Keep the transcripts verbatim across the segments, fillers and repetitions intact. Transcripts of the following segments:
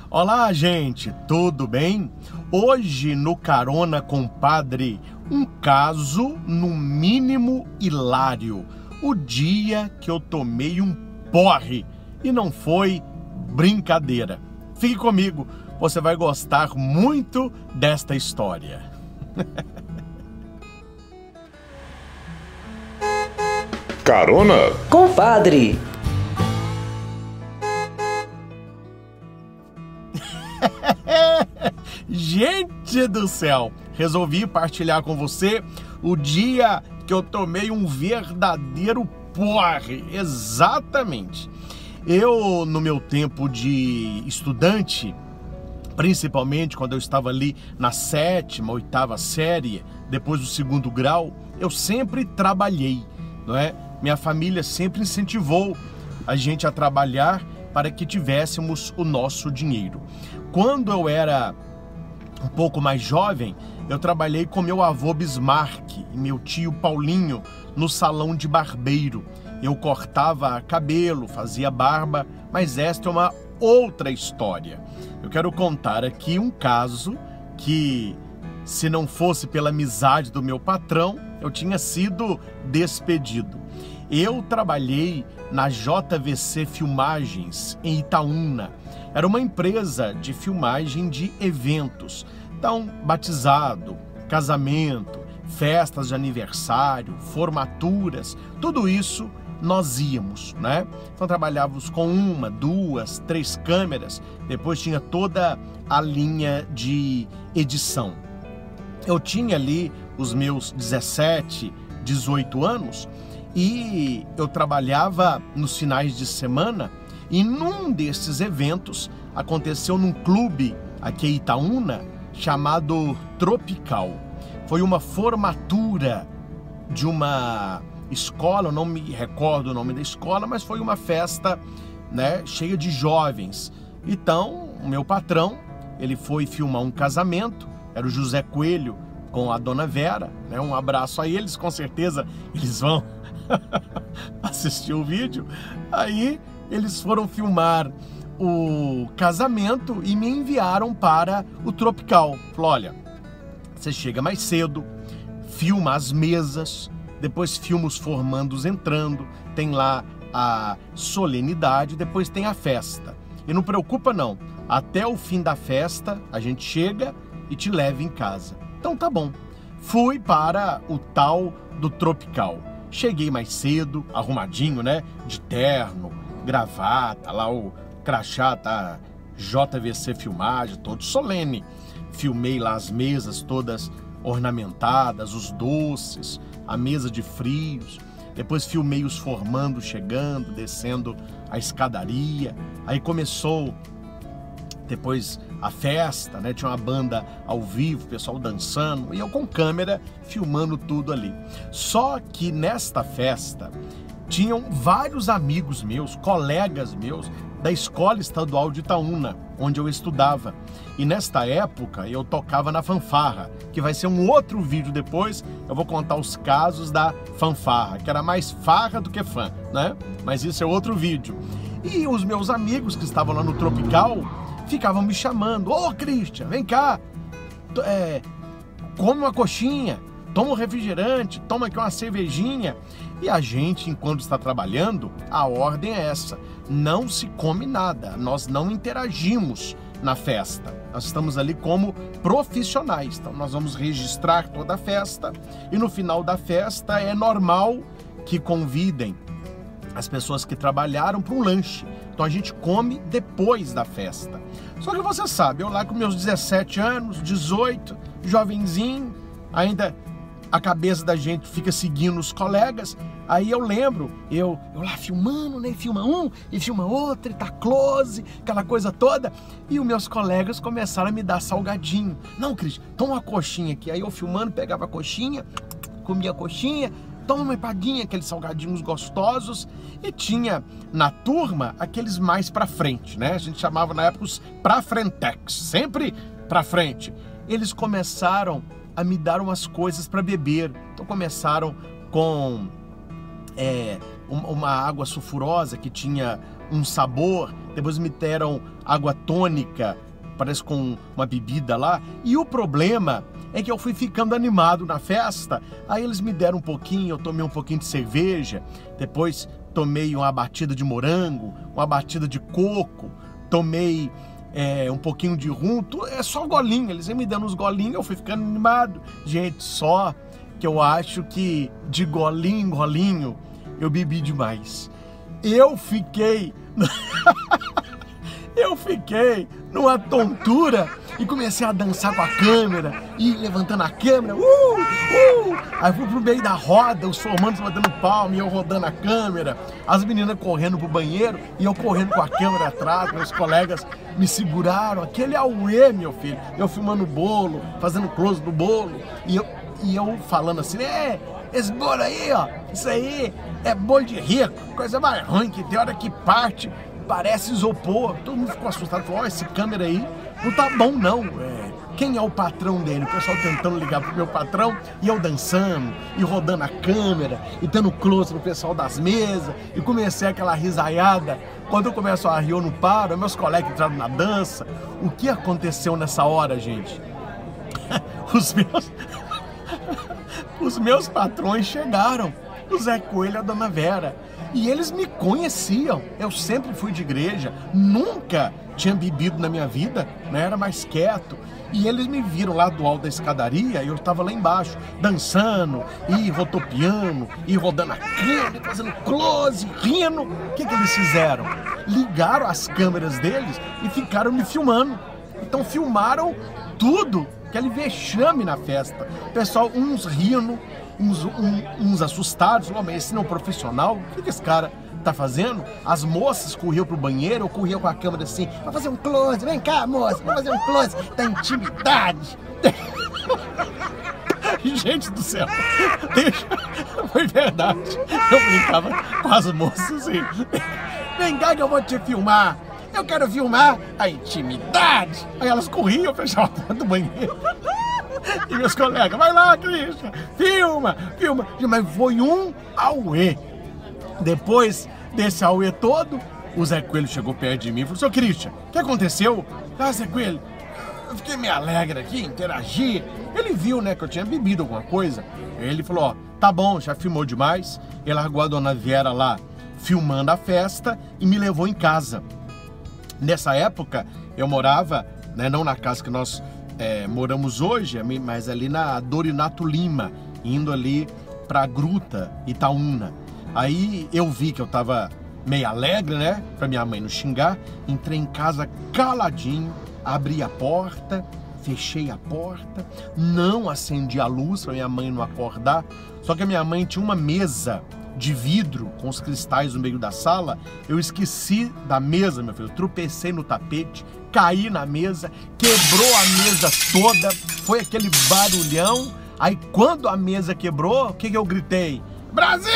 Olá, gente, tudo bem? Hoje no Carona Compadre, um caso no mínimo hilário. O dia que eu tomei um porre e não foi brincadeira. Fique comigo, você vai gostar muito desta história. Carona Compadre. Gente do céu, resolvi partilhar com você o dia que eu tomei um verdadeiro porre. Exatamente. Eu, no meu tempo de estudante, principalmente quando eu estava ali na sétima, oitava série, depois do segundo grau, eu sempre trabalhei, não é? Minha família sempre incentivou a gente a trabalhar para que tivéssemos o nosso dinheiro. Quando eu era um pouco mais jovem, eu trabalhei com meu avô Bismarck e meu tio Paulinho no salão de barbeiro. Eu cortava cabelo, fazia barba, mas esta é uma outra história. Eu quero contar aqui um caso que, se não fosse pela amizade do meu patrão, eu tinha sido despedido. Eu trabalhei na J V C Filmagens, em Itaúna. Era uma empresa de filmagem de eventos. Então, batizado, casamento, festas de aniversário, formaturas, tudo isso nós íamos, né? Então trabalhávamos com uma, duas, três câmeras, depois tinha toda a linha de edição. Eu tinha ali os meus dezessete, dezoito anos e eu trabalhava nos finais de semana e num desses eventos aconteceu num clube aqui em Itaúna chamado Tropical. Foi uma formatura de uma escola, eu não me recordo o nome da escola, mas foi uma festa, né, cheia de jovens. Então, o meu patrão, ele foi filmar um casamento, era o José Coelho com a Dona Vera, né? Um abraço a eles, com certeza eles vão assistir o vídeo. Aí eles foram filmar o casamento e me enviaram para o Tropical. Falou, olha, você chega mais cedo, filma as mesas, depois filma os formandos entrando, tem lá a solenidade, depois tem a festa. E não preocupa não, até o fim da festa a gente chega e te leva em casa. Então tá bom. Fui para o tal do Tropical. Cheguei mais cedo, arrumadinho, né? De terno, gravata, lá o crachá, tá? J V C Filmagem, todo solene. Filmei lá as mesas todas ornamentadas, os doces, a mesa de frios. Depois filmei os formandos chegando, descendo a escadaria. Aí começou depois a festa, né? Tinha uma banda ao vivo, o pessoal dançando, e eu com câmera filmando tudo ali. Só que nesta festa tinham vários amigos meus, colegas meus, da Escola Estadual de Itaúna, onde eu estudava. E nesta época eu tocava na fanfarra, que vai ser um outro vídeo depois, eu vou contar os casos da fanfarra, que era mais farra do que fã, né? Mas isso é outro vídeo. E os meus amigos que estavam lá no Tropical ficavam me chamando, ô Christian, vem cá, é, come uma coxinha, toma um refrigerante, toma aqui uma cervejinha. E a gente, enquanto está trabalhando, a ordem é essa, não se come nada, nós não interagimos na festa. Nós estamos ali como profissionais, então nós vamos registrar toda a festa e no final da festa é normal que convidem as pessoas que trabalharam para um lanche. Então a gente come depois da festa. Só que você sabe, eu lá com meus dezessete anos, dezoito, jovenzinho, ainda a cabeça da gente fica seguindo os colegas. Aí eu lembro, eu, eu lá filmando, né? Filma um e filma outro, e tá close, aquela coisa toda. E os meus colegas começaram a me dar salgadinho. Não, Cris, toma uma coxinha aqui. Aí eu filmando, pegava a coxinha, comia a coxinha, toma uma empadinha, aqueles salgadinhos gostosos. E tinha na turma aqueles mais pra frente, né? A gente chamava na época os pra frentex, sempre pra frente. Eles começaram a me dar umas coisas para beber. Então começaram com é, uma água sulfurosa que tinha um sabor depois me deram água tônica, parece com uma bebida lá, e o problema é que eu fui ficando animado na festa, aí eles me deram um pouquinho, eu tomei um pouquinho de cerveja, depois tomei uma batida de morango, uma batida de coco, tomei é, um pouquinho de rum, é só golinho, eles iam me dando uns golinhos, eu fui ficando animado. Gente, só que eu acho que de golinho em golinho eu bebi demais. Eu fiquei... Eu fiquei numa tontura e comecei a dançar com a câmera, e levantando a câmera, uh, uh. Aí fui pro meio da roda, os formandos batendo palma e eu rodando a câmera, as meninas correndo pro banheiro e eu correndo com a câmera atrás, meus colegas me seguraram, aquele auê, meu filho, eu filmando o bolo, fazendo close do bolo, e eu, e eu falando assim, é, esse bolo aí, ó, isso aí é bolo de rico, coisa mais ruim que tem hora que parte, parece isopor. Todo mundo ficou assustado, falou, ó, oh, esse câmera aí não tá bom não, é, quem é o patrão dele? O pessoal tentando ligar pro meu patrão, e eu dançando, e rodando a câmera, e dando close no pessoal das mesas, e comecei aquela risaiada. Quando eu começo a rir, eu não paro, meus colegas entraram na dança. O que aconteceu nessa hora, gente? Os meus... Os meus patrões chegaram, o Zé Coelho e a Dona Vera, e eles me conheciam. Eu sempre fui de igreja, nunca tinha bebido na minha vida, né? Era mais quieto. E eles me viram lá do alto da escadaria e eu estava lá embaixo, dançando, e rodopiando, e rodando a câmera, fazendo close, rindo. O que que eles fizeram? Ligaram as câmeras deles e ficaram me filmando. Então filmaram tudo, aquele vexame na festa. Pessoal, uns rindo, uns, um, uns assustados, oh, mas esse não é um profissional, o que que esse cara tá fazendo? As moças corriam pro banheiro, eu corria com a câmera assim, vai fazer um close, vem cá moça, vai fazer um close da intimidade. Gente do céu, deixa... foi verdade, eu brincava com as moças assim, vem cá que eu vou te filmar, eu quero filmar a intimidade. Aí elas corriam, fechavam a porta do banheiro. E meus colegas, vai lá, Christian, filma, filma. Mas foi um auê. Depois desse auê todo, o Zé Coelho chegou perto de mim e falou, seu Christian, o que aconteceu? Ah, Zé Coelho, eu fiquei meio alegre aqui, interagi. Ele viu, né, que eu tinha bebido alguma coisa. Ele falou, ó, tá bom, já filmou demais. Ele largou a Dona Vera lá, filmando a festa, e me levou em casa. Nessa época, eu morava, né, não na casa que nós é, moramos hoje, mas ali na Dorinato Lima, indo ali pra Gruta, Itaúna. Aí eu vi que eu tava meio alegre, né, pra minha mãe não xingar, entrei em casa caladinho, abri a porta, fechei a porta, não acendi a luz pra minha mãe não acordar, só que a minha mãe tinha uma mesa de vidro com os cristais no meio da sala, eu esqueci da mesa, meu filho, eu tropecei no tapete, caí na mesa, quebrou a mesa toda, foi aquele barulhão. Aí quando a mesa quebrou, o que que eu gritei? Brasil!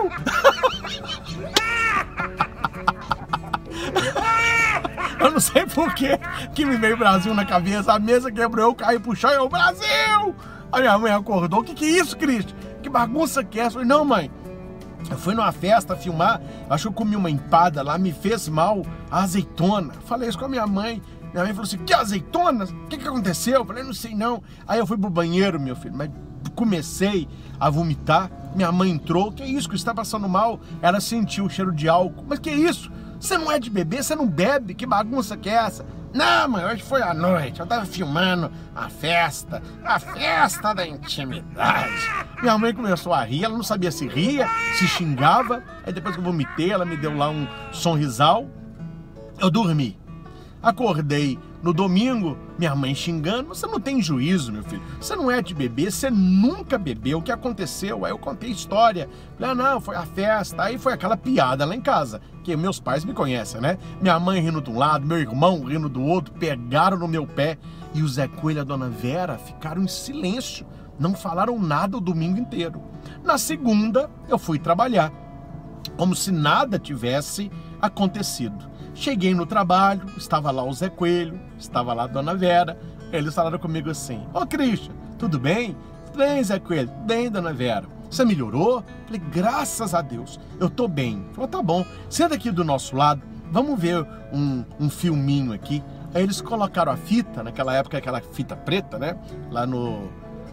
Eu não sei por que que me veio Brasil na cabeça, a mesa quebrou, eu caí pro chão e eu, Brasil! Aí minha mãe acordou, o que que é isso, Cristo? Que bagunça que é essa? Eu falei, não, mãe, eu fui numa festa filmar, acho que eu comi uma empada lá, me fez mal a azeitona. Falei isso com a minha mãe. Minha mãe falou assim, que azeitona? O que que aconteceu? Eu falei, não sei não. Aí eu fui pro banheiro, meu filho, mas comecei a vomitar. Minha mãe entrou, que isso, que está passando mal? Ela sentiu o cheiro de álcool. Mas que isso? Você não é de beber, você não bebe, que bagunça que é essa? Não, mãe, hoje foi à noite, eu tava filmando a festa, a festa da intimidade. Minha mãe começou a rir, ela não sabia se ria, se xingava. Aí depois que eu vomitei, ela me deu lá um sorrisal. Eu dormi. Acordei no domingo, minha mãe xingando, você não tem juízo, meu filho, você não é de beber, você nunca bebeu, o que aconteceu? Aí eu contei a história, falei, ah, não, foi a festa, aí foi aquela piada lá em casa, que meus pais me conhecem, né? Minha mãe rindo de um lado, meu irmão rindo do outro, pegaram no meu pé, e o Zé Coelho e a Dona Vera ficaram em silêncio, não falaram nada o domingo inteiro. Na segunda, eu fui trabalhar, como se nada tivesse acontecido. Cheguei no trabalho, estava lá o Zé Coelho, estava lá a Dona Vera, eles falaram comigo assim, ô Christian, tudo bem? Bem, Zé Coelho, bem, Dona Vera, você melhorou? Falei, graças a Deus, eu tô bem. Falou, tá bom, senta aqui do nosso lado, vamos ver um, um filminho aqui. Aí eles colocaram a fita, naquela época aquela fita preta, né? Lá no,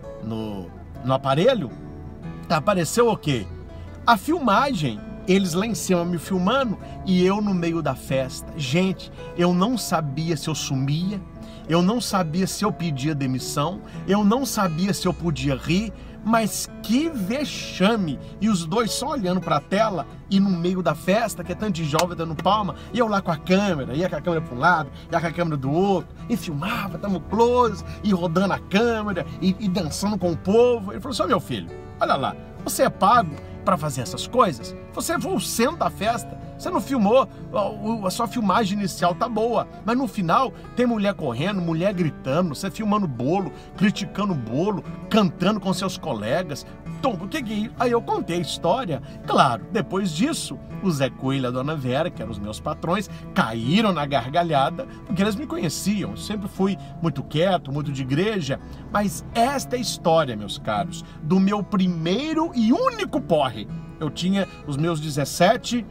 no, no aparelho. Apareceu o quê? A filmagem, eles lá em cima me filmando e eu no meio da festa. Gente, eu não sabia se eu sumia, eu não sabia se eu pedia demissão, eu não sabia se eu podia rir, mas que vexame! E os dois só olhando para a tela e no meio da festa, que é tanto de jovem dando palma, e eu lá com a câmera, ia com a câmera para um lado, ia com a câmera do outro, e filmava, tamo close, e rodando a câmera, e, e dançando com o povo. Ele falou: só meu filho, olha lá, você é pago para fazer essas coisas? Você foi o centro da festa, você não filmou, a sua filmagem inicial tá boa, mas no final tem mulher correndo, mulher gritando, você filmando bolo, criticando o bolo, cantando com seus colegas. Tom, o que que... Aí eu contei a história. Claro, depois disso, o Zé Coelho e a Dona Vera, que eram os meus patrões, caíram na gargalhada, porque eles me conheciam. Eu sempre fui muito quieto, muito de igreja, mas esta é a história, meus caros, do meu primeiro e único porre. Eu tinha os meus dezessete,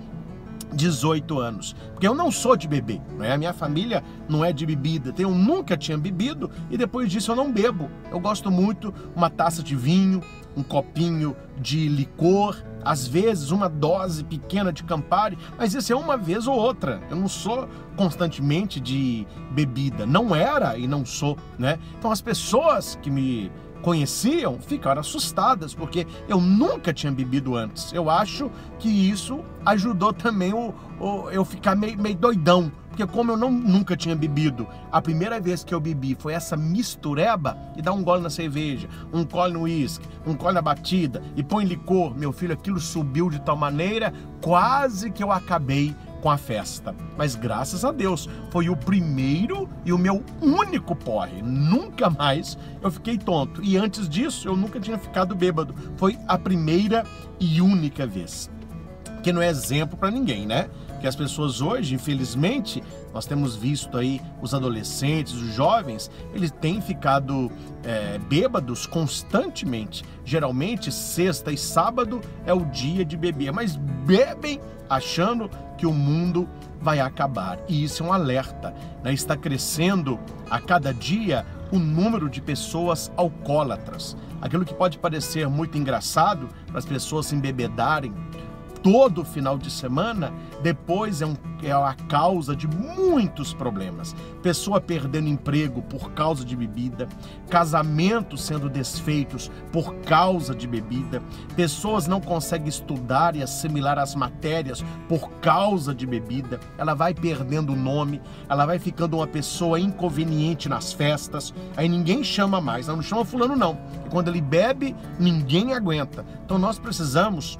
dezoito anos, porque eu não sou de beber, não é? A minha família não é de bebida, eu nunca tinha bebido e depois disso eu não bebo. Eu gosto muito uma taça de vinho, um copinho de licor, às vezes uma dose pequena de Campari, mas isso é uma vez ou outra. Eu não sou constantemente de bebida, não era e não sou, né? Então as pessoas que me conheciam ficaram assustadas, porque eu nunca tinha bebido antes. Eu acho que isso ajudou também o, o, eu ficar meio, meio doidão, porque como eu não, nunca tinha bebido, a primeira vez que eu bebi foi essa mistureba, e dá um gole na cerveja, um gole no uísque, um gole na batida, e põe licor, meu filho, aquilo subiu de tal maneira, quase que eu acabei com a festa. Mas graças a Deus, foi o primeiro e o meu único porre. Nunca mais eu fiquei tonto. E antes disso, eu nunca tinha ficado bêbado. Foi a primeira e única vez. Que não é exemplo para ninguém, né? Que as pessoas hoje, infelizmente, nós temos visto aí os adolescentes, os jovens, eles têm ficado é, bêbados constantemente. Geralmente, sexta e sábado é o dia de beber, mas bebem achando que o mundo vai acabar. E isso é um alerta, né? Está crescendo a cada dia o número de pessoas alcoólatras. Aquilo que pode parecer muito engraçado para as pessoas se embebedarem todo final de semana, depois é, um, é a causa de muitos problemas. Pessoa perdendo emprego por causa de bebida, casamentos sendo desfeitos por causa de bebida, pessoas não conseguem estudar e assimilar as matérias por causa de bebida, ela vai perdendo o nome, ela vai ficando uma pessoa inconveniente nas festas, aí ninguém chama mais, não chama fulano não, e quando ele bebe, ninguém aguenta. Então nós precisamos,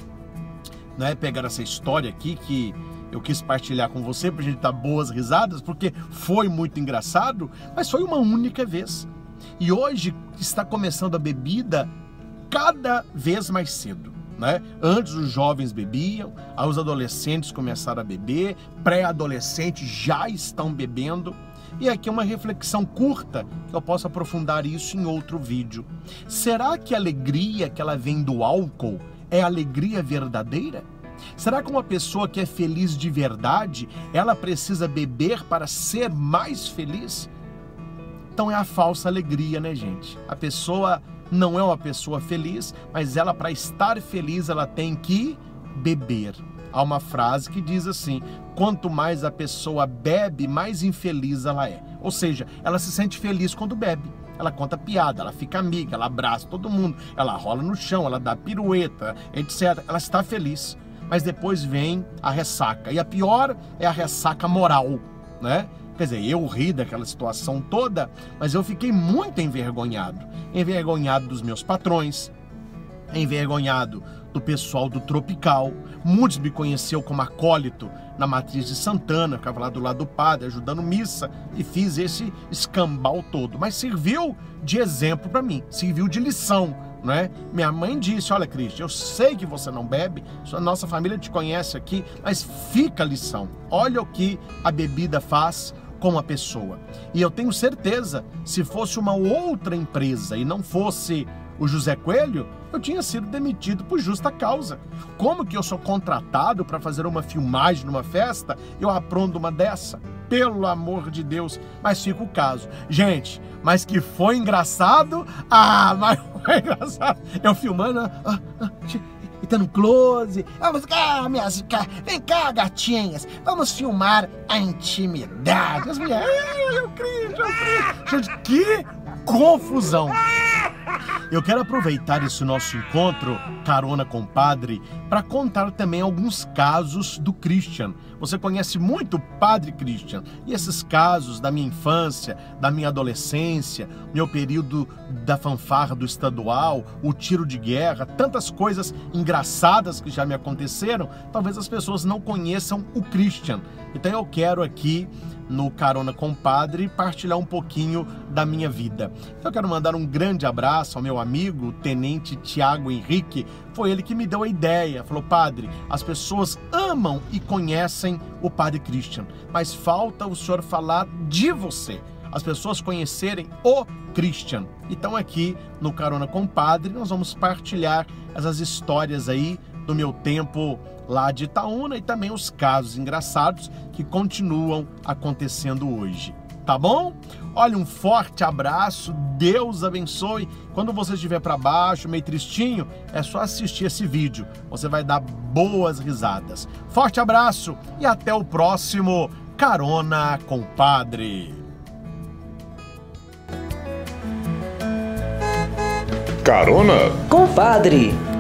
né, pegar essa história aqui que eu quis partilhar com você pra gente dar boas risadas, porque foi muito engraçado, mas foi uma única vez. E hoje está começando a bebida cada vez mais cedo, né? Antes os jovens bebiam, aí os adolescentes começaram a beber, pré-adolescentes já estão bebendo. E aqui é uma reflexão curta, que eu posso aprofundar isso em outro vídeo. Será que a alegria que ela vem do álcool é alegria verdadeira? Será que uma pessoa que é feliz de verdade, ela precisa beber para ser mais feliz? Então é a falsa alegria, né, gente? A pessoa não é uma pessoa feliz, mas ela, para estar feliz, ela tem que beber. Há uma frase que diz assim: quanto mais a pessoa bebe, mais infeliz ela é. Ou seja, ela se sente feliz quando bebe. Ela conta piada, ela fica amiga, ela abraça todo mundo, ela rola no chão, ela dá pirueta, etcétera. Ela está feliz, mas depois vem a ressaca. E a pior é a ressaca moral, né? Quer dizer, eu ri daquela situação toda, mas eu fiquei muito envergonhado. Envergonhado dos meus patrões, envergonhado do pessoal do Tropical. Muitos me conheceram como acólito na Matriz de Santana, ficava lá do lado do padre, ajudando missa, e fiz esse escambau todo. Mas serviu de exemplo para mim, serviu de lição, né? Minha mãe disse: olha, Cristian, eu sei que você não bebe, a nossa família te conhece aqui, mas fica a lição. Olha o que a bebida faz com a pessoa. E eu tenho certeza, se fosse uma outra empresa e não fosse o José Coelho, eu tinha sido demitido por justa causa. Como que eu sou contratado para fazer uma filmagem numa festa, eu apronto uma dessa? Pelo amor de Deus, mas fica o caso. Gente, mas que foi engraçado? Ah, mas foi engraçado. Eu filmando, ah, ah, e tá no close. Vamos cá, minhas, cá, vem cá, gatinhas. Vamos filmar a intimidade. As mulheres, eu creio, eu creio. Gente, que confusão. Eu quero aproveitar esse nosso encontro, Carona com Padre, para contar também alguns casos do Christian. Você conhece muito o Padre Christian. E esses casos da minha infância, da minha adolescência, meu período da fanfarra do estadual, o tiro de guerra, tantas coisas engraçadas que já me aconteceram, talvez as pessoas não conheçam o Christian. Então eu quero aqui, no Carona com Padre, partilhar um pouquinho da minha vida. Eu quero mandar um grande abraço ao meu amigo, o Tenente Tiago Henrique. Foi ele que me deu a ideia. Falou: padre, as pessoas amam e conhecem o Padre Christian, mas falta o senhor falar de você, as pessoas conhecerem o Christian. Então aqui no Carona com Padre nós vamos partilhar essas histórias aí do meu tempo lá de Itaúna e também os casos engraçados que continuam acontecendo hoje. Tá bom? Olha, um forte abraço, Deus abençoe. Quando você estiver para baixo, meio tristinho, é só assistir esse vídeo. Você vai dar boas risadas. Forte abraço e até o próximo Carona com Padre. Carona com Padre.